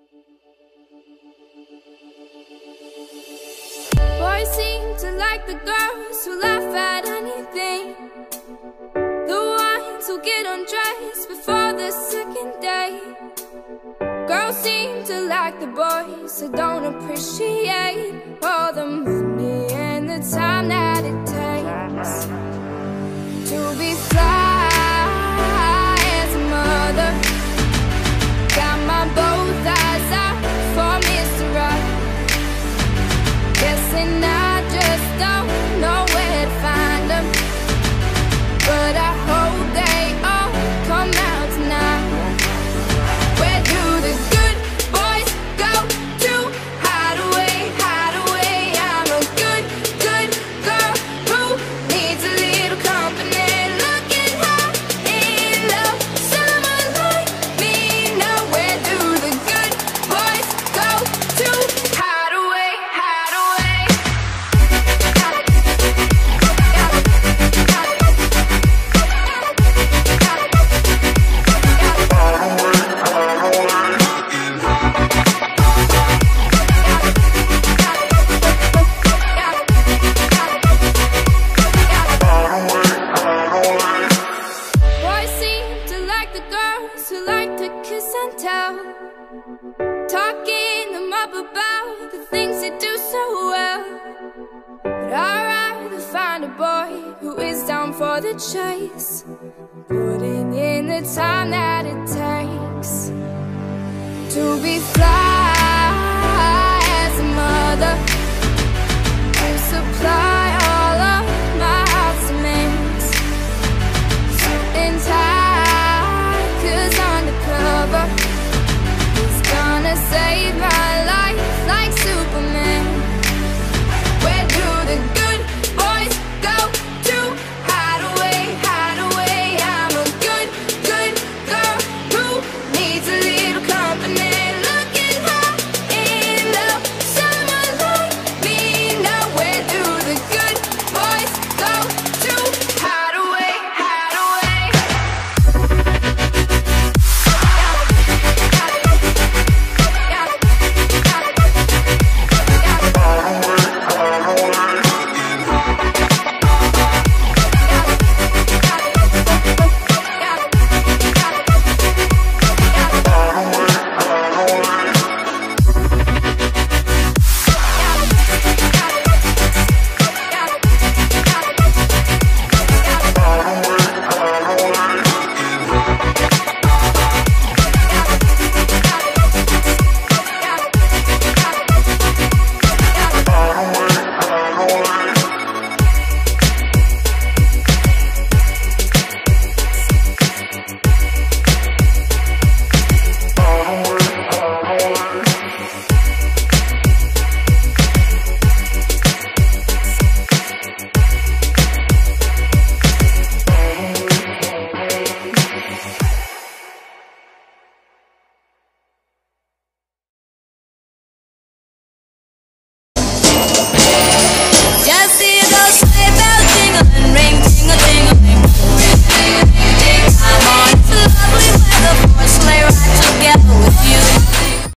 Boys seem to like the girls who laugh at anything, the ones who get undressed before the second date. Girls seem to like the boys who don't appreciate all the money and the time that it takes to be fly as a mother. Got my both eyes out for Mr. Right. Guessing I just don't know where to find them, but I hope they all come out tonight. Where do the good boys go to hide away, hide away? I'm a good, good girl who needs a little company. Looking high in love, someone like me. Now where do the good boys go to hide away, hide away? Boys seem to like the girls who like to kiss and tell, talking them up about the things they do so well. But I'd rather find a boy who is down for the chase, putting in the time that it takes to be fly as a mother, to supply